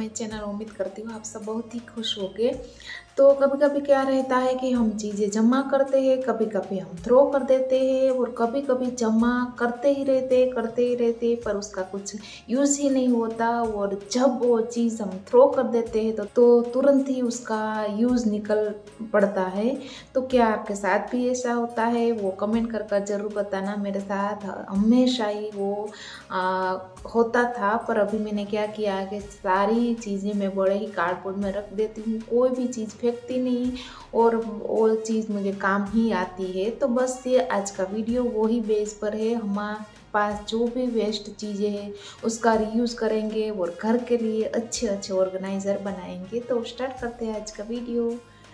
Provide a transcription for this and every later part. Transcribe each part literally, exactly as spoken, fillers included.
Channel. उम्मीद करती हूँ आप सब बहुत ही खुश होंगे। तो कभी कभी क्या रहता है कि हम चीज़ें जमा करते हैं, कभी कभी हम थ्रो कर देते हैं और कभी कभी जमा करते ही रहते करते ही रहते पर उसका कुछ यूज़ ही नहीं होता। और जब वो चीज़ हम थ्रो कर देते हैं तो, तो तुरंत ही उसका यूज़ निकल पड़ता है। तो क्या आपके साथ भी ऐसा होता है? वो कमेंट कर कर ज़रूर बताना। मेरे साथ हमेशा ही वो आ, होता था, पर अभी मैंने क्या किया कि सारी चीज़ें मैं बड़े ही कार्डबोर्ड में रख देती हूँ, कोई भी चीज़ फेंकती नहीं और वो चीज़ मुझे काम ही आती है। तो बस ये आज का वीडियो वही बेस पर है। हमारे पास जो भी वेस्ट चीज़ें हैं उसका रीयूज़ करेंगे और घर के लिए अच्छे अच्छे ऑर्गेनाइज़र बनाएंगे। तो स्टार्ट करते हैं आज का वीडियो।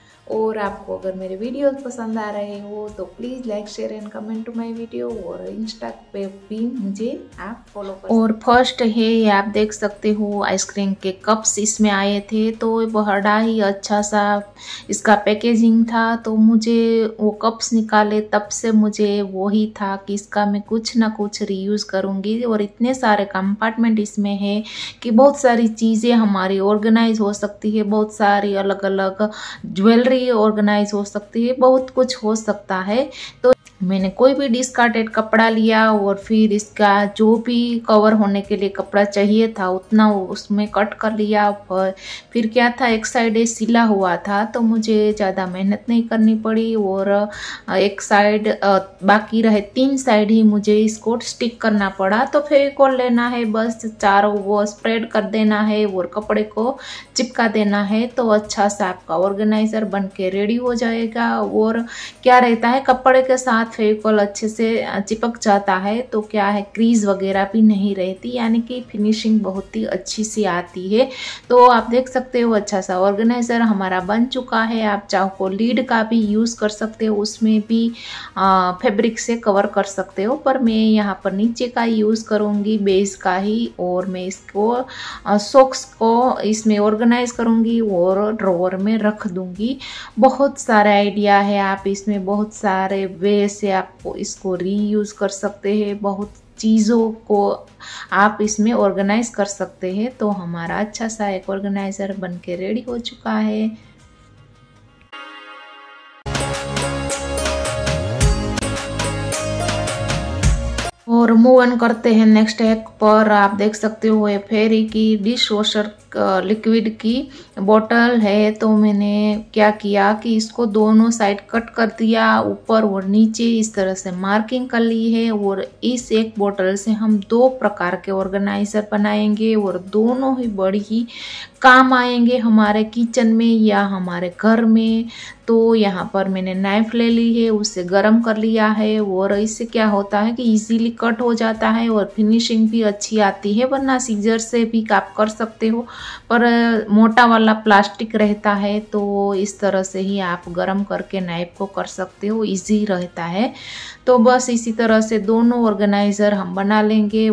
और आपको अगर मेरे वीडियो पसंद आ रहे हो तो please like share and comment to my video और इंस्टा पे भी मुझे आप फॉलो कर। और फर्स्ट है ये आप देख सकते हो आइसक्रीम के कप्स इसमें आए थे। तो बड़ा ही अच्छा सा इसका पैकेजिंग था। तो मुझे वो कप्स निकाले तब से मुझे वही था कि इसका मैं कुछ ना कुछ रीयूज़ करूँगी। और इतने सारे कंपार्टमेंट इसमें है कि बहुत सारी चीज़ें हमारी ऑर्गेनाइज हो सकती है, बहुत सारी अलग अलग ज्वेलरी ऑर्गेनाइज हो सकती है, बहुत कुछ हो सकता है। तो मैंने कोई भी डिस्कार्टेड कपड़ा लिया और फिर इसका जो भी कवर होने के लिए कपड़ा चाहिए था उतना उसमें कट कर लिया। फिर क्या था, एक साइड सिला हुआ था तो मुझे ज़्यादा मेहनत नहीं करनी पड़ी और एक साइड बाकी रहे, तीन साइड ही मुझे इसको स्टिक करना पड़ा। तो फेविकॉल लेना है, बस चारों वो स्प्रेड कर देना है और कपड़े को चिपका देना है। तो अच्छा सा आपका ऑर्गेनाइजर बन के रेडी हो जाएगा। और क्या रहता है, कपड़े के साथ फेविकॉल अच्छे से चिपक जाता है तो क्या है, क्रीज वगैरह भी नहीं रहती, यानी कि फिनिशिंग बहुत ही अच्छी सी आती है। तो आप देख सकते हो अच्छा सा ऑर्गेनाइजर हमारा बन चुका है। आप चाहो लीड का भी यूज़ कर सकते हो, उसमें भी आ, फैब्रिक से कवर कर सकते हो, पर मैं यहाँ पर नीचे का यूज़ करूँगी, बेस का ही। और मैं इसको सॉक्स को इसमें ऑर्गेनाइज करूँगी और ड्रॉवर में रख दूँगी। बहुत सारा आइडिया है, आप इसमें बहुत सारे वे से आपको इसको रीयूज़ कर सकते हैं, बहुत चीज़ों को आप इसमें ऑर्गेनाइज कर सकते हैं। तो हमारा अच्छा सा एक ऑर्गेनाइजर बन के रेडी हो चुका है। और मूव ऑन करते हैं नेक्स्ट एक पर। आप देख सकते हो ये फेरी की डिश वॉशर लिक्विड की बोतल है। तो मैंने क्या किया कि इसको दोनों साइड कट कर दिया, ऊपर और नीचे इस तरह से मार्किंग कर ली है। और इस एक बोतल से हम दो प्रकार के ऑर्गेनाइजर बनाएंगे और दोनों ही बड़ी ही काम आएंगे हमारे किचन में या हमारे घर में। तो यहाँ पर मैंने नाइफ ले ली है, उसे गरम कर लिया है और इससे क्या होता है कि इजीली कट हो जाता है और फिनिशिंग भी अच्छी आती है। वरना सीजर से भी आप कर सकते हो, पर मोटा वाला प्लास्टिक रहता है तो इस तरह से ही आप गरम करके नाइफ को कर सकते हो, इजी रहता है। तो बस इसी तरह से दोनों ऑर्गेनाइजर हम बना लेंगे।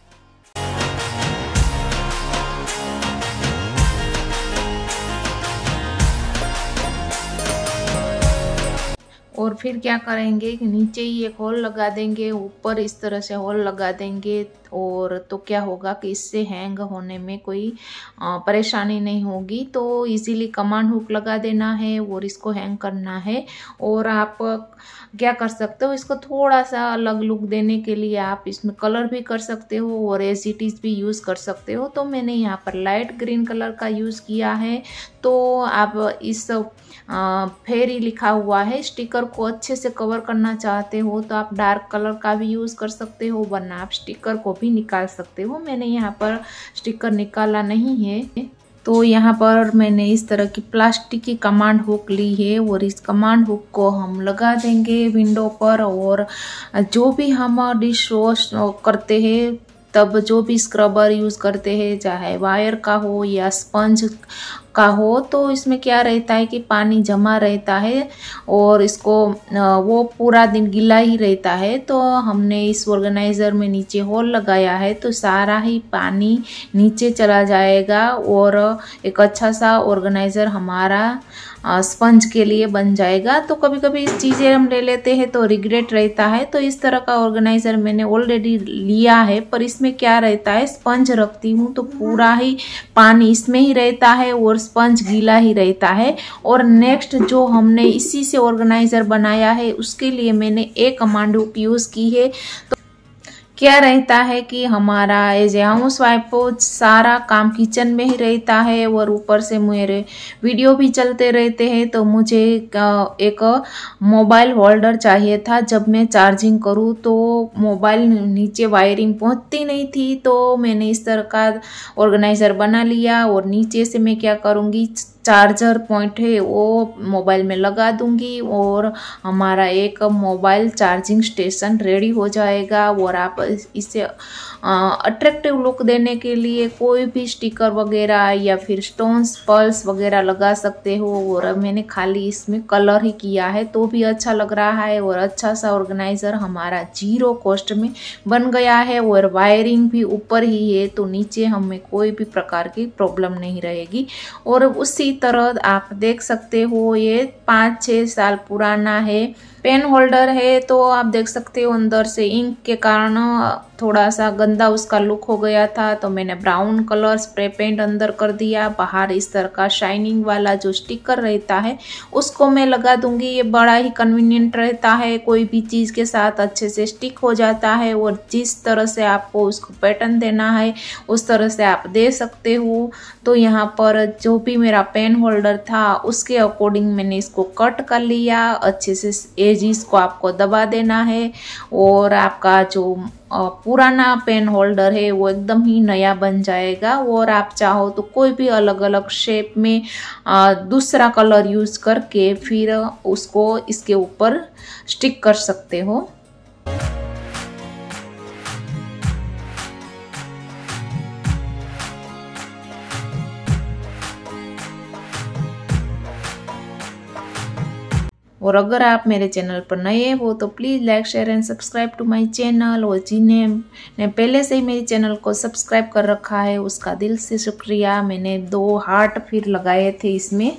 और फिर क्या करेंगे कि नीचे ही एक होल लगा देंगे, ऊपर इस तरह से होल लगा देंगे। और तो क्या होगा कि इससे हैंग होने में कोई परेशानी नहीं होगी। तो इजीली कमांड हुक लगा देना है और इसको हैंग करना है। और आप क्या कर सकते हो, इसको थोड़ा सा अलग लुक देने के लिए आप इसमें कलर भी कर सकते हो और एज इट इज़ भी यूज़ कर सकते हो। तो मैंने यहाँ पर लाइट ग्रीन कलर का यूज़ किया है। तो आप इस फेरी लिखा हुआ है स्टिकर को अच्छे से कवर करना चाहते हो तो आप डार्क कलर का भी यूज़ कर सकते हो, वरना आप स्टिकर को भी निकाल सकते हो। मैंने यहाँ पर स्टिकर निकाला नहीं है। तो यहाँ पर मैंने इस तरह की प्लास्टिक की कमांड हुक ली है और इस कमांड हुक को हम लगा देंगे विंडो पर। और जो भी हम डिश वॉश करते हैं तब जो भी स्क्रबर यूज़ करते हैं, चाहे वायर का हो या स्पंज का हो तो इसमें क्या रहता है कि पानी जमा रहता है और इसको वो पूरा दिन गीला ही रहता है। तो हमने इस ऑर्गेनाइज़र में नीचे होल लगाया है तो सारा ही पानी नीचे चला जाएगा और एक अच्छा सा ऑर्गेनाइज़र हमारा स्पंज के लिए बन जाएगा। तो कभी कभी इस चीज़ें हम ले लेते हैं तो रिग्रेट रहता है। तो इस तरह का ऑर्गेनाइज़र मैंने ऑलरेडी लिया है, पर इसमें क्या रहता है, स्पंज रखती हूँ तो पूरा ही पानी इसमें ही रहता है और स्पंज गीला ही रहता है। और नेक्स्ट जो हमने इसी से ऑर्गेनाइज़र बनाया है उसके लिए मैंने एक कमांड यूज़ की है। तो क्या रहता है कि हमारा एज ए हाउस वाइफ को सारा काम किचन में ही रहता है और ऊपर से मेरे वीडियो भी चलते रहते हैं, तो मुझे एक मोबाइल होल्डर चाहिए था। जब मैं चार्जिंग करूँ तो मोबाइल नीचे वायरिंग पहुंचती नहीं थी, तो मैंने इस तरह का ऑर्गेनाइज़र बना लिया और नीचे से मैं क्या करूँगी, चार्जर पॉइंट है वो मोबाइल में लगा दूंगी और हमारा एक मोबाइल चार्जिंग स्टेशन रेडी हो जाएगा। और आप इसे अट्रैक्टिव लुक देने के लिए कोई भी स्टिकर वगैरह या फिर स्टोन्स पर्ल्स वगैरह लगा सकते हो। और मैंने खाली इसमें कलर ही किया है तो भी अच्छा लग रहा है और अच्छा सा ऑर्गेनाइज़र हमारा जीरो कॉस्ट में बन गया है। और वायरिंग भी ऊपर ही है तो नीचे हमें कोई भी प्रकार की प्रॉब्लम नहीं रहेगी। और उसी तरह आप देख सकते हो ये पाँच छः साल पुराना है पेन होल्डर है। तो आप देख सकते हो अंदर से इंक के कारण थोड़ा सा गंदा उसका लुक हो गया था, तो मैंने ब्राउन कलर स्प्रे पेंट अंदर कर दिया। बाहर इस तरह का शाइनिंग वाला जो स्टिकर रहता है उसको मैं लगा दूंगी। ये बड़ा ही कन्वीनियंट रहता है, कोई भी चीज़ के साथ अच्छे से स्टिक हो जाता है और जिस तरह से आपको उसको पैटर्न देना है उस तरह से आप दे सकते हो। तो यहाँ पर जो भी मेरा पेन होल्डर था उसके अकॉर्डिंग मैंने इसको कट कर लिया। अच्छे से एजिस को आपको दबा देना है और आपका जो पुराना पेन होल्डर है वो एकदम ही नया बन जाएगा। और आप चाहो तो कोई भी अलग अलग शेप में दूसरा कलर यूज़ करके फिर उसको इसके ऊपर स्टिक कर सकते हो। और अगर आप मेरे चैनल पर नए हो तो please like share and subscribe to my channel. और जिन्हें ने पहले से ही मेरे चैनल को सब्सक्राइब कर रखा है उसका दिल से शुक्रिया। मैंने दो हार्ट फिर लगाए थे इसमें।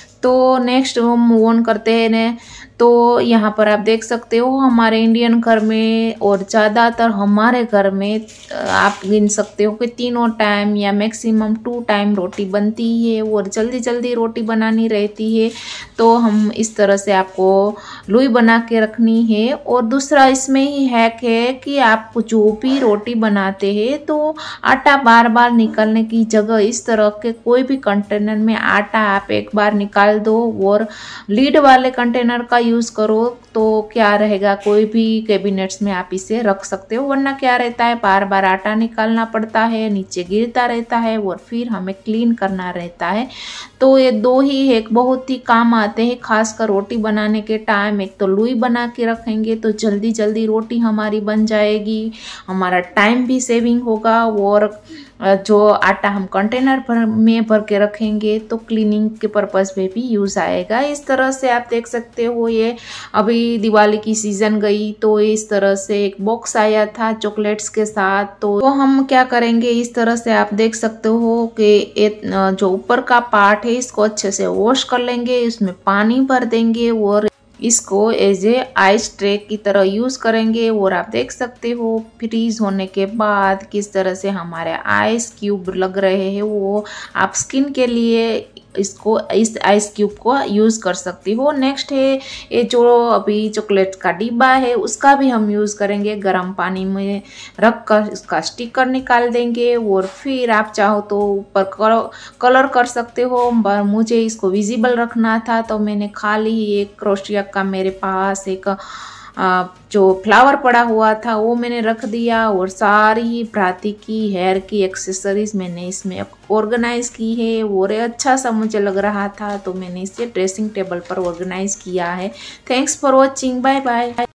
तो नेक्स्ट हम मूव ऑन करते हैं ने। तो यहाँ पर आप देख सकते हो हमारे इंडियन घर में और ज़्यादातर हमारे घर में आप गिन सकते हो कि तीनों टाइम या मैक्सिमम टू टाइम रोटी बनती है और जल्दी जल्दी रोटी बनानी रहती है। तो हम इस तरह से आपको लुई बना के रखनी है। और दूसरा इसमें ही हैक है कि आप जो भी रोटी बनाते हैं तो आटा बार बार निकालने की जगह इस तरह के कोई भी कंटेनर में आटा आप एक बार निकाल दो और लीड वाले कंटेनर का यूज़ करो तो क्या रहेगा, कोई भी कैबिनेट्स में आप इसे रख सकते हो। वरना क्या रहता है, बार बार आटा निकालना पड़ता है, नीचे गिरता रहता है और फिर हमें क्लीन करना रहता है। तो ये दो ही एक बहुत ही काम आते हैं, खासकर रोटी बनाने के टाइम। एक तो लुई बना के रखेंगे तो जल्दी जल्दी रोटी हमारी बन जाएगी, हमारा टाइम भी सेविंग होगा। और जो आटा हम कंटेनर भर में भर के रखेंगे तो क्लीनिंग के पर्पस में भी यूज़ आएगा। इस तरह से आप देख सकते हो ये अभी दिवाली की सीज़न गई तो इस तरह से एक बॉक्स आया था चॉकलेट्स के साथ। तो, तो हम क्या करेंगे, इस तरह से आप देख सकते हो कि जो ऊपर का पार्ट है इसको अच्छे से वॉश कर लेंगे, इसमें पानी भर देंगे और इसको एज ए आइस ट्रे की तरह यूज़ करेंगे। और आप देख सकते हो फ्रीज होने के बाद किस तरह से हमारे आइस क्यूब लग रहे हैं। वो आप स्किन के लिए इसको इस आइस क्यूब को यूज़ कर सकती हो। नेक्स्ट है ये जो अभी चॉकलेट का डिब्बा है उसका भी हम यूज़ करेंगे। गर्म पानी में रख कर इसका स्टिकर निकाल देंगे और फिर आप चाहो तो ऊपर कलर कर सकते हो। मुझे इसको विजिबल रखना था तो मैंने खाली एक क्रोशिया का मेरे पास एक जो फ्लावर पड़ा हुआ था वो मैंने रख दिया और सारी भ्राती की हेयर की एक्सेसरीज मैंने इसमें ऑर्गेनाइज की है। और अच्छा सा मुझे लग रहा था तो मैंने इसे ड्रेसिंग टेबल पर ऑर्गेनाइज किया है। Thanks for watching, bye bye.